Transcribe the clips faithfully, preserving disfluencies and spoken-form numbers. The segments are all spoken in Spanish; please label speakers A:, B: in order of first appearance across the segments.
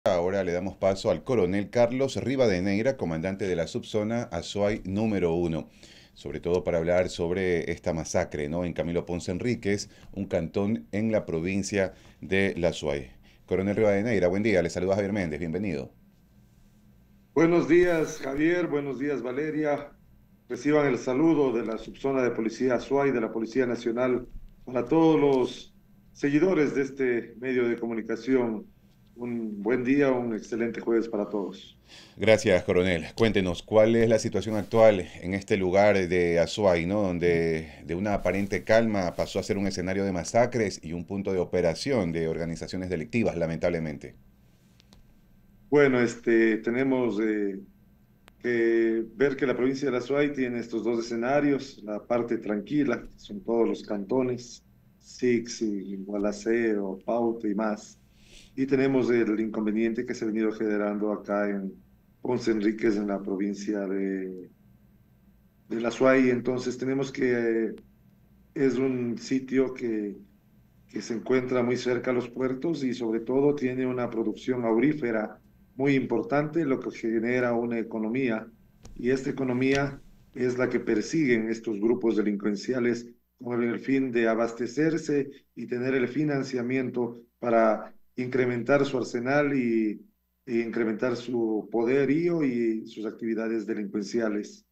A: Ahora le damos paso al coronel Carlos Rivadeneira, comandante de la subzona Azuay número uno, sobre todo para hablar sobre esta masacre, ¿no? En Camilo Ponce Enríquez, un cantón en la provincia de La Azuay. Coronel Rivadeneira, buen día, le saluda Javier Méndez, bienvenido.
B: Buenos días, Javier. Buenos días, Valeria. Reciban el saludo de la subzona de Policía Azuay, de la Policía Nacional, para todos los seguidores de este medio de comunicación. Un buen día, un excelente jueves para todos.
A: Gracias, coronel. Cuéntenos, ¿cuál es la situación actual en este lugar de Azuay, ¿no? Donde de una aparente calma pasó a ser un escenario de masacres y un punto de operación de organizaciones delictivas, lamentablemente?
B: Bueno, este, tenemos eh, que ver que la provincia de la Azuay tiene estos dos escenarios, la parte tranquila, que son todos los cantones, Sixi, Gualaceo, Paute y más. Y tenemos el inconveniente que se ha venido generando acá en Ponce Enríquez, en la provincia de, de La Suay. Entonces tenemos que eh, es un sitio que, que se encuentra muy cerca a los puertos y sobre todo tiene una producción aurífera muy importante, lo que genera una economía. Y esta economía es la que persiguen estos grupos delincuenciales con el fin de abastecerse y tener el financiamiento para incrementar su arsenal y, y incrementar su poderío y sus actividades delincuenciales.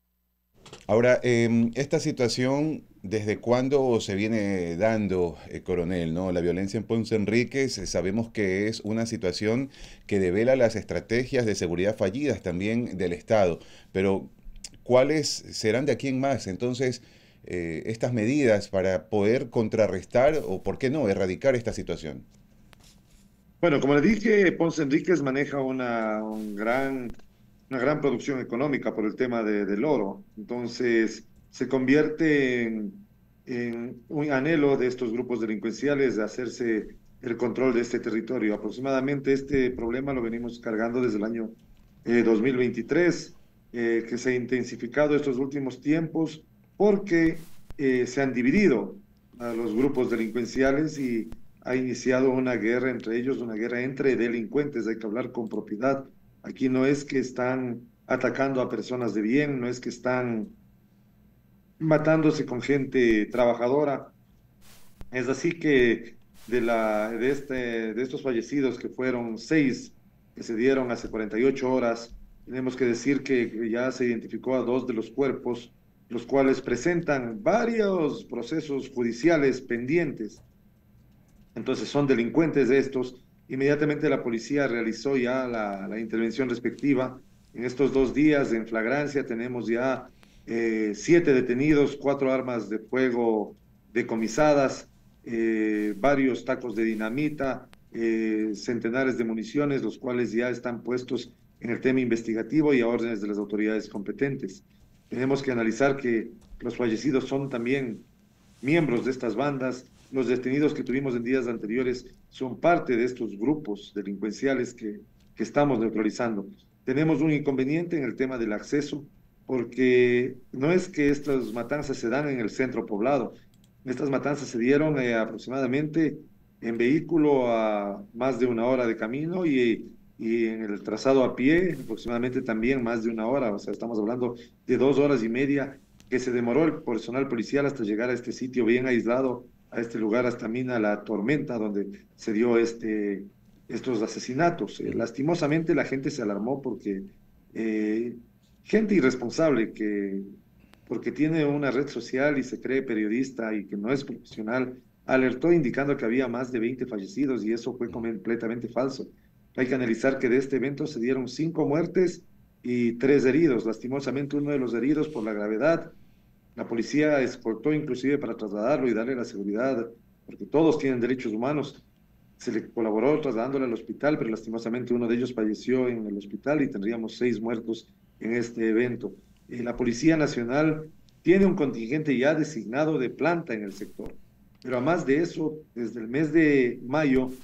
A: Ahora, em, esta situación, ¿desde cuándo se viene dando, eh, coronel, ¿no? La violencia en Ponce Enríquez, eh, sabemos que es una situación que devela las estrategias de seguridad fallidas también del Estado, pero ¿cuáles serán de aquí en más? Entonces, eh, estas medidas para poder contrarrestar o, ¿por qué no?, erradicar esta situación.
B: Bueno, como le dije, Ponce Enríquez maneja una, un gran, una gran producción económica por el tema de, del oro. Entonces, se convierte en, en un anhelo de estos grupos delincuenciales de hacerse el control de este territorio. Aproximadamente este problema lo venimos cargando desde el año eh, dos mil veintitrés, eh, que se ha intensificado estos últimos tiempos porque eh, se han dividido a los grupos delincuenciales y ha iniciado una guerra entre ellos, una guerra entre delincuentes. Hay que hablar con propiedad. Aquí no es que están atacando a personas de bien, no es que están matándose con gente trabajadora. Es así que de, la, de, este, de estos fallecidos, que fueron seis que se dieron hace cuarenta y ocho horas, tenemos que decir que ya se identificó a dos de los cuerpos, los cuales presentan varios procesos judiciales pendientes. Entonces son delincuentes de estos. Inmediatamente la policía realizó ya la, la intervención respectiva. En estos dos días en flagrancia tenemos ya eh, siete detenidos, cuatro armas de fuego decomisadas, eh, varios tacos de dinamita, eh, centenares de municiones, los cuales ya están puestos en el tema investigativo y a órdenes de las autoridades competentes. Tenemos que analizar que los fallecidos son también miembros de estas bandas. Los detenidos que tuvimos en días anteriores son parte de estos grupos delincuenciales que, que estamos neutralizando. Tenemos un inconveniente en el tema del acceso, porque no es que estas matanzas se dan en el centro poblado. Estas matanzas se dieron eh, aproximadamente en vehículo a más de una hora de camino y, y en el trazado a pie aproximadamente también más de una hora. O sea, estamos hablando de dos horas y media que se demoró el personal policial hasta llegar a este sitio bien aislado, a este lugar, hasta Mina La Tormenta, donde se dio este, estos asesinatos. Eh, lastimosamente la gente se alarmó porque eh, gente irresponsable que, porque tiene una red social y se cree periodista y que no es profesional, alertó indicando que había más de veinte fallecidos y eso fue completamente falso. Hay que analizar que de este evento se dieron cinco muertes y tres heridos. Lastimosamente, uno de los heridos por la gravedad, la policía escoltó inclusive para trasladarlo y darle la seguridad, porque todos tienen derechos humanos. Se le colaboró trasladándole al hospital, pero lastimosamente uno de ellos falleció en el hospital y tendríamos seis muertos en este evento. Eh, la Policía Nacional tiene un contingente ya designado de planta en el sector, pero además de eso, desde el mes de mayo,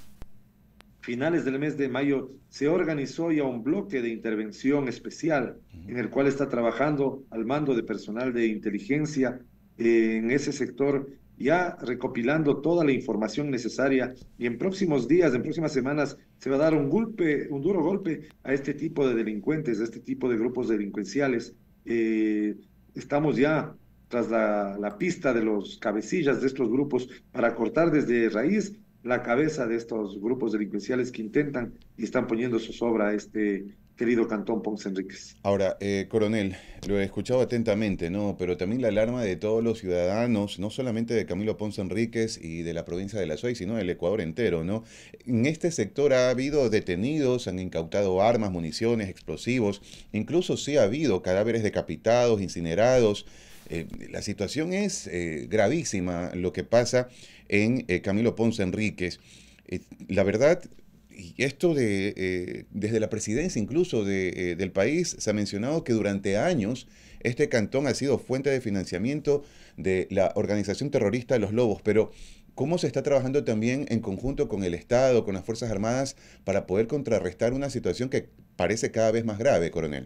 B: finales del mes de mayo, se organizó ya un bloque de intervención especial en el cual está trabajando al mando de personal de inteligencia eh, en ese sector ya recopilando toda la información necesaria y en próximos días, en próximas semanas, se va a dar un golpe, un duro golpe a este tipo de delincuentes, a este tipo de grupos delincuenciales. Eh, Estamos ya tras la, la pista de los cabecillas de estos grupos para cortar desde raíz la cabeza de estos grupos delincuenciales que intentan y están poniendo su sobra a este querido Cantón Ponce Enríquez.
A: Ahora, eh, coronel, lo he escuchado atentamente, ¿no? Pero también la alarma de todos los ciudadanos, no solamente de Camilo Ponce Enríquez y de la provincia de La Suay, sino del Ecuador entero, ¿no? En este sector ha habido detenidos, han incautado armas, municiones, explosivos, incluso sí ha habido cadáveres decapitados, incinerados. Eh, la situación es eh, gravísima, lo que pasa en eh, Camilo Ponce Enríquez. Eh, la verdad, y esto de, eh, desde la presidencia incluso de, eh, del país, se ha mencionado que durante años este cantón ha sido fuente de financiamiento de la organización terrorista Los Lobos, pero ¿cómo se está trabajando también en conjunto con el Estado, con las Fuerzas Armadas, para poder contrarrestar una situación que parece cada vez más grave, coronel?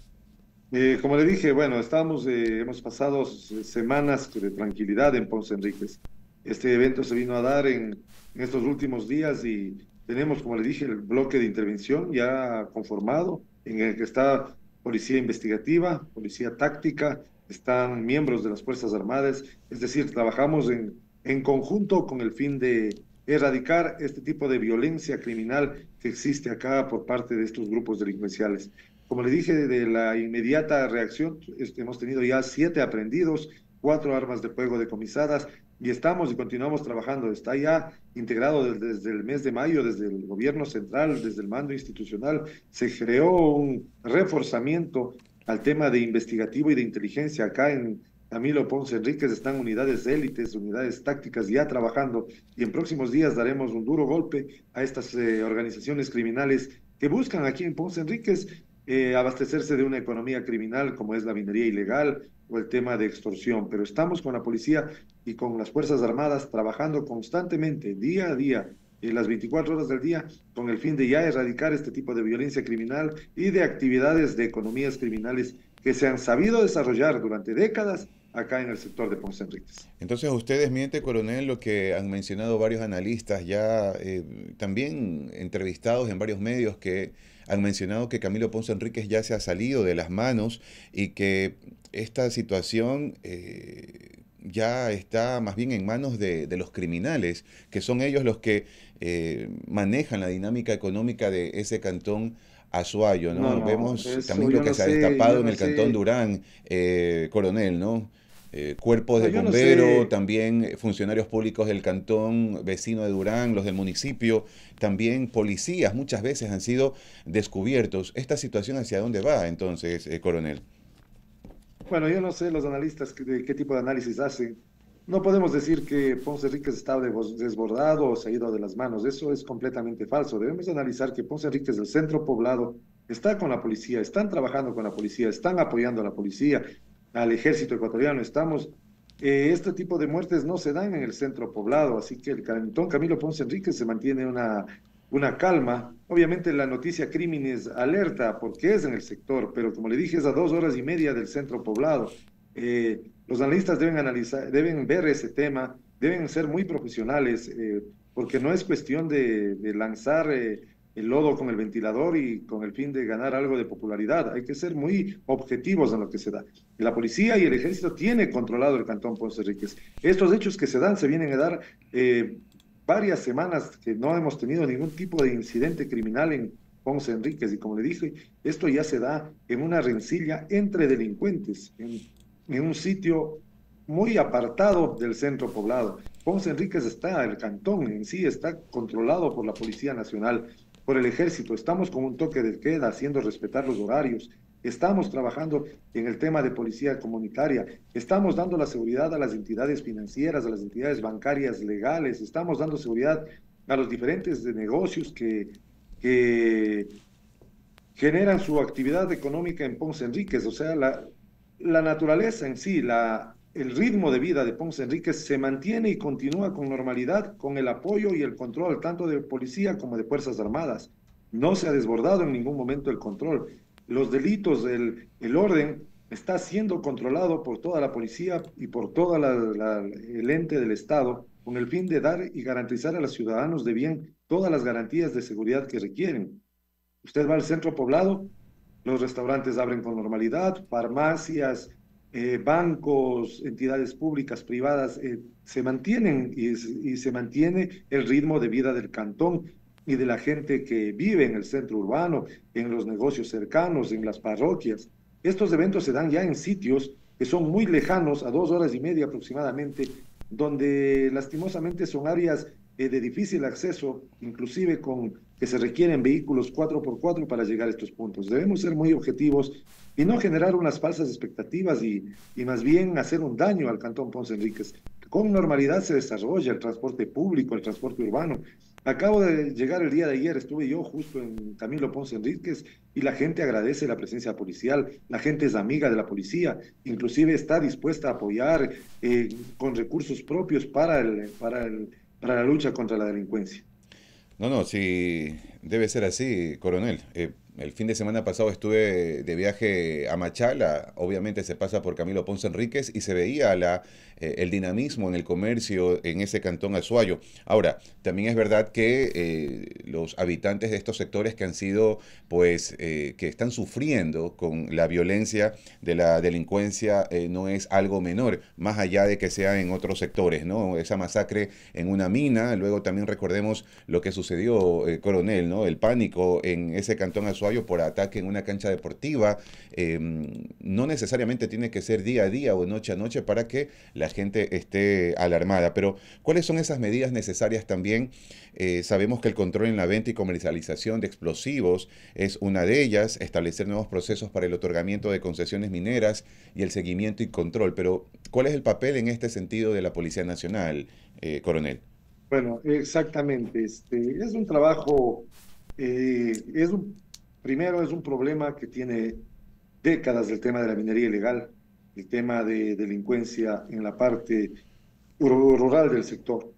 B: Eh, como le dije, bueno, estamos, eh, hemos pasado s- semanas de tranquilidad en Ponce Enríquez. Este evento se vino a dar en, en estos últimos días y tenemos, como le dije, el bloque de intervención ya conformado, en el que está policía investigativa, policía táctica, están miembros de las Fuerzas Armadas, es decir, trabajamos en, en conjunto con el fin de erradicar este tipo de violencia criminal que existe acá por parte de estos grupos delincuenciales. Como le dije, de la inmediata reacción, este, hemos tenido ya siete aprendidos, cuatro armas de fuego decomisadas y estamos y continuamos trabajando. Está ya integrado desde, desde el mes de mayo, desde el gobierno central, desde el mando institucional. Se creó un reforzamiento al tema de investigativo y de inteligencia acá en Camilo Ponce Enríquez. Están unidades élites, unidades tácticas ya trabajando y en próximos días daremos un duro golpe a estas eh, organizaciones criminales que buscan aquí en Ponce Enríquez eh, abastecerse de una economía criminal como es la minería ilegal o el tema de extorsión. Pero estamos con la policía y con las Fuerzas Armadas trabajando constantemente, día a día, en las veinticuatro horas del día, con el fin de ya erradicar este tipo de violencia criminal y de actividades de economías criminales que se han sabido desarrollar durante décadas acá en el sector de Ponce Enríquez.
A: Entonces, ustedes miente, coronel, lo que han mencionado varios analistas, ya eh, también entrevistados en varios medios, que han mencionado que Camilo Ponce Enríquez ya se ha salido de las manos y que esta situación eh, ya está más bien en manos de, de los criminales, que son ellos los que eh, manejan la dinámica económica de ese cantón Azuayo,
B: No,
A: ¿no?
B: no,
A: Vemos
B: eso
A: también lo
B: yo
A: que
B: no
A: se ha
B: sé,
A: destapado
B: yo
A: en
B: no
A: el cantón
B: sé,
A: Durán, eh, coronel, ¿no? Eh, cuerpos
B: no,
A: de
B: yo no
A: bombero,
B: sé.
A: también eh, funcionarios públicos del cantón vecino de Durán, los del municipio, también policías muchas veces han sido descubiertos. ¿Esta situación hacia dónde va entonces, eh, coronel?
B: Bueno, yo no sé los analistas que- de qué tipo de análisis hacen. No podemos decir que Ponce Enríquez está debo- desbordado o se ha ido de las manos. Eso es completamente falso. Debemos analizar que Ponce Enríquez, el centro poblado, está con la policía, están trabajando con la policía, están apoyando a la policía, al ejército ecuatoriano. Estamos, eh, este tipo de muertes no se dan en el centro poblado, así que el cantón Camilo Ponce Enríquez se mantiene una, una calma. Obviamente la noticia crímenes alerta porque es en el sector, pero como le dije, es a dos horas y media del centro poblado. Eh, los analistas deben analizar, deben ver ese tema, deben ser muy profesionales, eh, porque no es cuestión de, de lanzar eh, el lodo con el ventilador y con el fin de ganar algo de popularidad. Hay que ser muy objetivos en lo que se da. La policía y el ejército tienen controlado el cantón Ponce Enríquez. Estos hechos que se dan se vienen a dar eh, varias semanas que no hemos tenido ningún tipo de incidente criminal en Ponce Enríquez y como le dije, esto ya se da en una rencilla entre delincuentes, en, en un sitio muy apartado del centro poblado. Ponce Enríquez está, el cantón en sí está controlado por la Policía Nacional, por el Ejército. Estamos con un toque de queda, haciendo respetar los horarios. Estamos trabajando en el tema de policía comunitaria. Estamos dando la seguridad a las entidades financieras, a las entidades bancarias legales. Estamos dando seguridad a los diferentes negocios que, que generan su actividad económica en Ponce Enríquez. O sea, la, la naturaleza en sí, la, el ritmo de vida de Ponce Enríquez se mantiene y continúa con normalidad, con el apoyo y el control tanto de policía como de Fuerzas Armadas. No se ha desbordado en ningún momento el control. Los delitos, el, el orden está siendo controlado por toda la policía y por todo el ente del Estado con el fin de dar y garantizar a los ciudadanos de bien todas las garantías de seguridad que requieren. Usted va al centro poblado, los restaurantes abren con normalidad, farmacias, eh, bancos, entidades públicas, privadas, eh, se mantienen y, y se mantiene el ritmo de vida del cantón y de la gente que vive en el centro urbano, en los negocios cercanos, en las parroquias. Estos eventos se dan ya en sitios que son muy lejanos, a dos horas y media aproximadamente, donde lastimosamente son áreas eh, de difícil acceso, inclusive con que se requieren vehículos cuatro por cuatro para llegar a estos puntos. Debemos ser muy objetivos y no generar unas falsas expectativas y, y más bien hacer un daño al Cantón Ponce Enríquez. Con normalidad se desarrolla el transporte público, el transporte urbano. Acabo de llegar el día de ayer, estuve yo justo en Camilo Ponce Enríquez y la gente agradece la presencia policial, la gente es amiga de la policía, inclusive está dispuesta a apoyar eh, con recursos propios para, el, para, el, para la lucha contra la delincuencia.
A: No, no, sí, debe ser así, coronel. Eh, el fin de semana pasado estuve de viaje a Machala, obviamente se pasa por Camilo Ponce Enríquez y se veía la, eh, el dinamismo en el comercio en ese cantón Azuayo. Ahora, también es verdad que eh, los habitantes de estos sectores que han sido, pues, eh, que están sufriendo con la violencia de la delincuencia eh, no es algo menor, más allá de que sea en otros sectores, ¿no? Esa masacre en una mina, luego también recordemos lo que sucedió, eh, coronel, ¿no? El pánico en ese cantón Azuayo por ataque en una cancha deportiva. Eh, no necesariamente tiene que ser día a día o noche a noche para que la gente esté alarmada, pero ¿cuáles son esas medidas necesarias también? Eh, sabemos que el control en la venta y comercialización de explosivos es una de ellas, establecer nuevos procesos para el otorgamiento de concesiones mineras y el seguimiento y control, pero ¿cuál es el papel en este sentido de la Policía Nacional, eh, coronel?
B: Bueno, exactamente. Este, es un trabajo, eh, es un, primero es un problema que tiene décadas el tema de la minería ilegal, el tema de delincuencia en la parte rural del sector.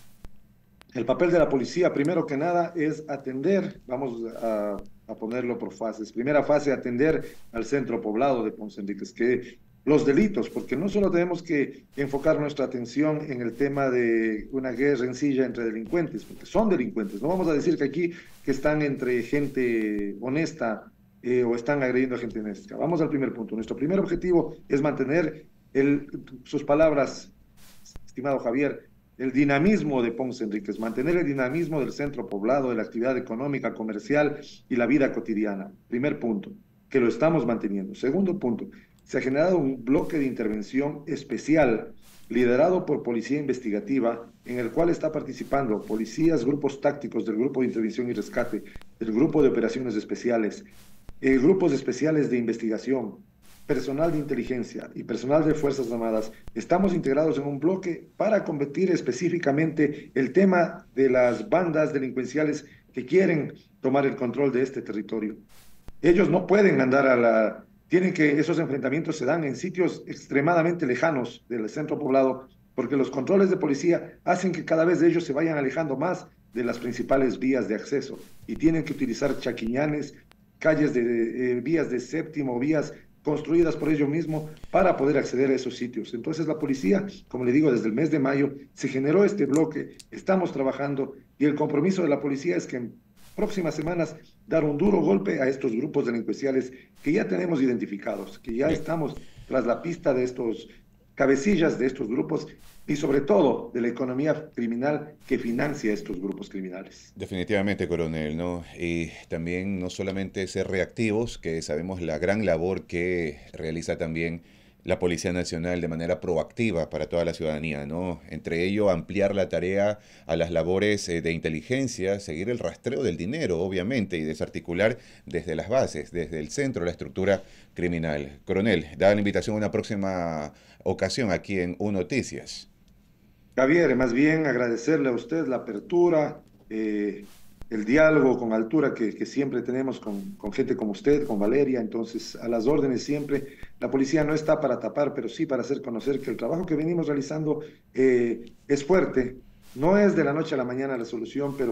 B: El papel de la policía, primero que nada, es atender, vamos a, a ponerlo por fases. Primera fase, atender al centro poblado de Ponce Enríquez, que los delitos, porque no solo tenemos que enfocar nuestra atención en el tema de una guerra rencilla entre delincuentes, porque son delincuentes. No vamos a decir que aquí que están entre gente honesta eh, o están agrediendo a gente honesta. Vamos al primer punto. Nuestro primer objetivo es mantener el, sus palabras, estimado Javier, el dinamismo de Ponce Enríquez, mantener el dinamismo del centro poblado, de la actividad económica, comercial y la vida cotidiana. Primer punto, que lo estamos manteniendo. Segundo punto, se ha generado un bloque de intervención especial liderado por Policía Investigativa, en el cual está participando policías, grupos tácticos del Grupo de Intervención y Rescate, del Grupo de Operaciones Especiales, eh, grupos especiales de investigación, personal de inteligencia y personal de Fuerzas Armadas. Estamos integrados en un bloque para combatir específicamente el tema de las bandas delincuenciales que quieren tomar el control de este territorio. Ellos no pueden andar a la... Tienen que, esos enfrentamientos se dan en sitios extremadamente lejanos del centro poblado, porque los controles de policía hacen que cada vez ellos se vayan alejando más de las principales vías de acceso y tienen que utilizar chaquiñanes, calles de eh, vías de séptimo, vías construidas por ellos mismos para poder acceder a esos sitios. Entonces la policía, como le digo, desde el mes de mayo se generó este bloque, estamos trabajando y el compromiso de la policía es que en próximas semanas dar un duro golpe a estos grupos delincuenciales que ya tenemos identificados, que ya estamos tras la pista de estos cabecillas de estos grupos y sobre todo de la economía criminal que financia estos grupos criminales.
A: Definitivamente, coronel, ¿no? Y también no solamente ser reactivos, que sabemos la gran labor que realiza también la Policía Nacional de manera proactiva para toda la ciudadanía, ¿no? Entre ello, ampliar la tarea a las labores eh, de inteligencia, seguir el rastreo del dinero, obviamente, y desarticular desde las bases, desde el centro, la estructura criminal. Coronel, da la invitación a una próxima ocasión aquí en U Noticias.
B: Javier, más bien agradecerle a usted la apertura, eh, el diálogo con altura que, que siempre tenemos con, con gente como usted, con Valeria, entonces a las órdenes siempre. La policía no está para tapar, pero sí para hacer conocer que el trabajo que venimos realizando eh, es fuerte. No es de la noche a la mañana la solución, pero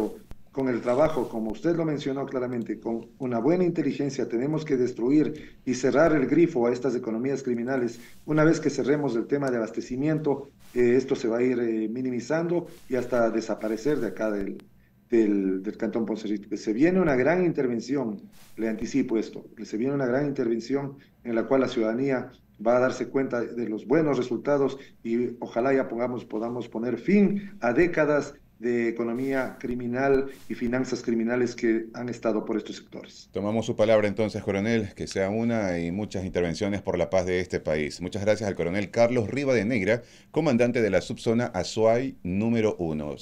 B: con el trabajo, como usted lo mencionó claramente, con una buena inteligencia, tenemos que destruir y cerrar el grifo a estas economías criminales. Una vez que cerremos el tema de abastecimiento, eh, esto se va a ir eh, minimizando y hasta desaparecer de acá del, del, del Cantón Ponce Enríquez. Se viene una gran intervención, le anticipo esto, se viene una gran intervención en la cual la ciudadanía va a darse cuenta de los buenos resultados y ojalá ya pongamos, podamos poner fin a décadas de economía criminal y finanzas criminales que han estado por estos sectores.
A: Tomamos su palabra entonces, coronel, que sea una y muchas intervenciones por la paz de este país. Muchas gracias al coronel Carlos Rivadeneira, comandante de la subzona Azuay número uno.